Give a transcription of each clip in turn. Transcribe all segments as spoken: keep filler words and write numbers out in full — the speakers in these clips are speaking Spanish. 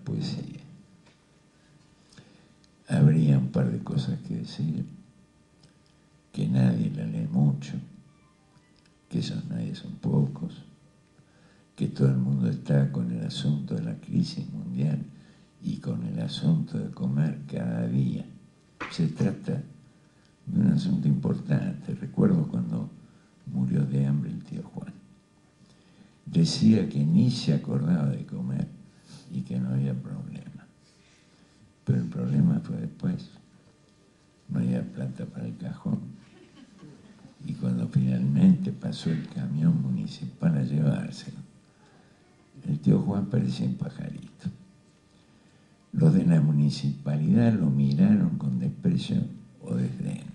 poesía. Habría un par de cosas que decir, que nadie la lee mucho, que esos nadie son pocos, que todo el mundo está con el asunto de la crisis mundial y con el asunto de comer cada día. Se trata de un asunto importante. Recuerdo cuando murió de hambre el tío Juan. Decía que ni se acordaba de comer y que no había problema. Pero el problema fue después. No había plata para el cajón. Y cuando finalmente pasó el camión municipal a llevárselo, el tío Juan parecía un pajarito. Los de la municipalidad lo miraron con desprecio o desdén.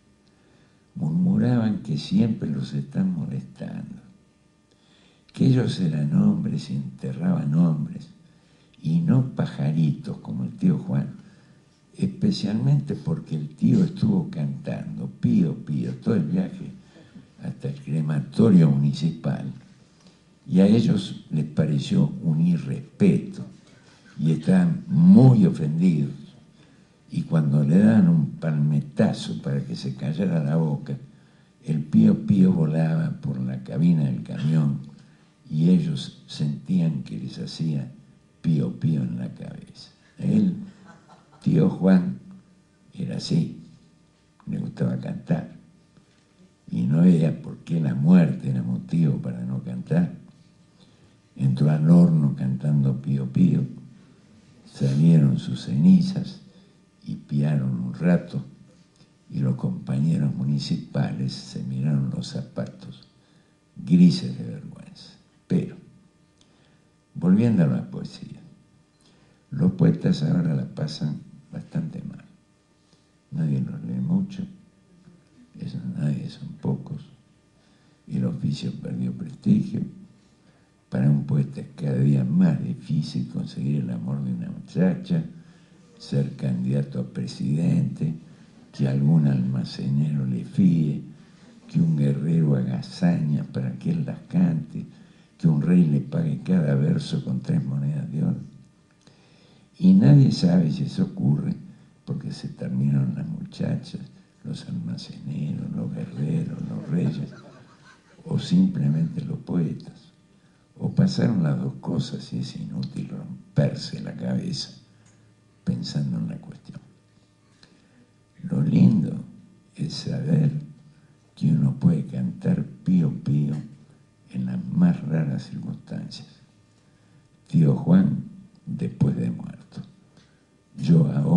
Murmuraban que siempre los están molestando, que ellos eran hombres y enterraban hombres, y no pajaritos como el tío Juan, especialmente porque el tío estuvo cantando pío, pío, todo el viaje hasta el crematorio municipal, y a ellos les pareció un irrespeto, y estaban muy ofendidos. Y cuando le daban un palmetazo para que se callara la boca, el pío pío volaba por la cabina del camión y ellos sentían que les hacía pío pío en la cabeza. Él, tío Juan, era así, le gustaba cantar. Y no veía por qué la muerte era motivo para no cantar. Entró al horno cantando pío pío, salieron sus cenizas y piaron un rato, y los compañeros municipales se miraron los zapatos, grises de vergüenza. Pero, volviendo a la poesía, los poetas ahora la pasan bastante mal. Nadie los lee mucho, esos nadie son pocos, y el oficio perdió prestigio. Para un poeta es cada día más difícil conseguir el amor de una muchacha, ser candidato a presidente, que algún almacenero le fíe, que un guerrero haga hazañas para que él las cante, que un rey le pague cada verso con tres monedas de oro. Y nadie sabe si eso ocurre porque se terminaron las muchachas, los almaceneros, los guerreros, los reyes, o simplemente los poetas. O pasaron las dos cosas y es inútil romperse la cabeza pensando en la cuestión. Lo lindo es saber que uno puede cantar pío pío en las más raras circunstancias. Tío Juan después de muerto. Yo ahora